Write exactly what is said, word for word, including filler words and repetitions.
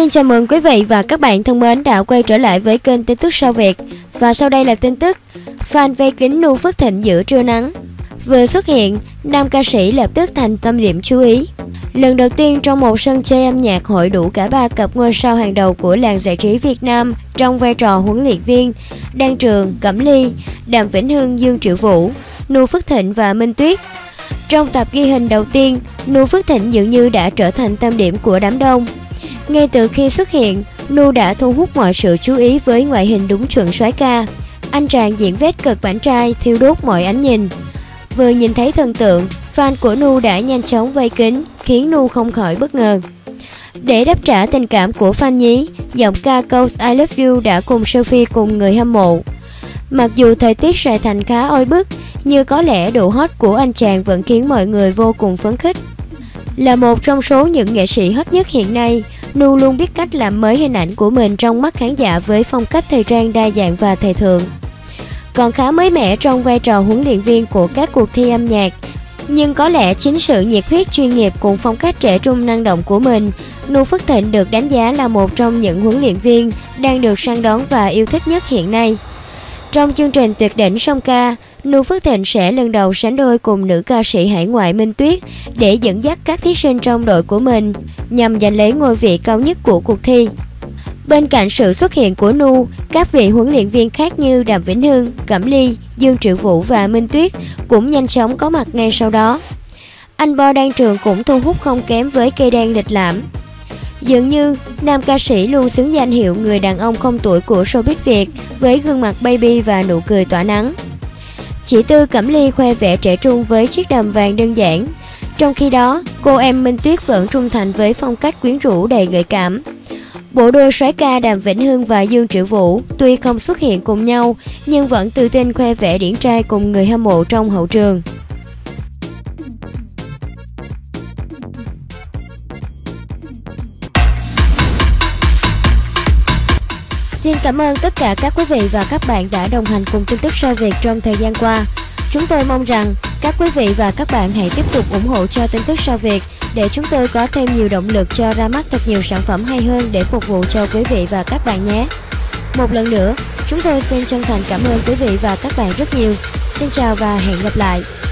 Xin chào mừng quý vị và các bạn thân mến đã quay trở lại với kênh tin tức Sao Việt. Và sau đây là tin tức fan vây kính Nu Phước Thịnh giữa trưa nắng. Vừa xuất hiện, nam ca sĩ lập tức thành tâm điểm chú ý. Lần đầu tiên trong một sân chơi âm nhạc hội đủ cả ba cặp ngôi sao hàng đầu của làng giải trí Việt Nam trong vai trò huấn luyện viên Đan Trường, Cẩm Ly, Đàm Vĩnh Hưng, Dương Triệu Vũ, Nu Phước Thịnh và Minh Tuyết. Trong tập ghi hình đầu tiên, Nu Phước Thịnh dường như đã trở thành tâm điểm của đám đông. Ngay từ khi xuất hiện, Nu đã thu hút mọi sự chú ý với ngoại hình đúng chuẩn soái ca. Anh chàng diễn vét cực bản trai thiêu đốt mọi ánh nhìn. Vừa nhìn thấy thần tượng, fan của Nu đã nhanh chóng vây kín, khiến Nu không khỏi bất ngờ. Để đáp trả tình cảm của fan nhí, giọng ca câu I Love You đã cùng selfie cùng người hâm mộ. Mặc dù thời tiết Sài Thành khá oi bức, nhưng có lẽ độ hot của anh chàng vẫn khiến mọi người vô cùng phấn khích. Là một trong số những nghệ sĩ hot nhất hiện nay, Nu luôn biết cách làm mới hình ảnh của mình trong mắt khán giả với phong cách thời trang đa dạng và thời thượng. Còn khá mới mẻ trong vai trò huấn luyện viên của các cuộc thi âm nhạc, nhưng có lẽ chính sự nhiệt huyết chuyên nghiệp cùng phong cách trẻ trung năng động của mình, Nu Phước Thịnh được đánh giá là một trong những huấn luyện viên đang được săn đón và yêu thích nhất hiện nay. Trong chương trình Tuyệt đỉnh song ca, Nu Phước Thịnh sẽ lần đầu sánh đôi cùng nữ ca sĩ hải ngoại Minh Tuyết để dẫn dắt các thí sinh trong đội của mình nhằm giành lấy ngôi vị cao nhất của cuộc thi. Bên cạnh sự xuất hiện của Nu, các vị huấn luyện viên khác như Đàm Vĩnh Hưng, Cẩm Ly, Dương Triệu Vũ và Minh Tuyết cũng nhanh chóng có mặt ngay sau đó. Anh Bo Đan Trường cũng thu hút không kém với cây đan lịch lãm. Dường như, nam ca sĩ luôn xứng danh hiệu người đàn ông không tuổi của showbiz Việt với gương mặt baby và nụ cười tỏa nắng. Chị Tư Cẩm Ly khoe vẻ trẻ trung với chiếc đầm vàng đơn giản. Trong khi đó, cô em Minh Tuyết vẫn trung thành với phong cách quyến rũ đầy gợi cảm. Bộ đôi soái ca Đàm Vĩnh Hưng và Dương Triệu Vũ tuy không xuất hiện cùng nhau nhưng vẫn tự tin khoe vẻ điển trai cùng người hâm mộ trong hậu trường. Xin cảm ơn tất cả các quý vị và các bạn đã đồng hành cùng tin tức Sao Việt trong thời gian qua. Chúng tôi mong rằng các quý vị và các bạn hãy tiếp tục ủng hộ cho tin tức Sao Việt để chúng tôi có thêm nhiều động lực cho ra mắt thật nhiều sản phẩm hay hơn để phục vụ cho quý vị và các bạn nhé. Một lần nữa, chúng tôi xin chân thành cảm ơn quý vị và các bạn rất nhiều. Xin chào và hẹn gặp lại.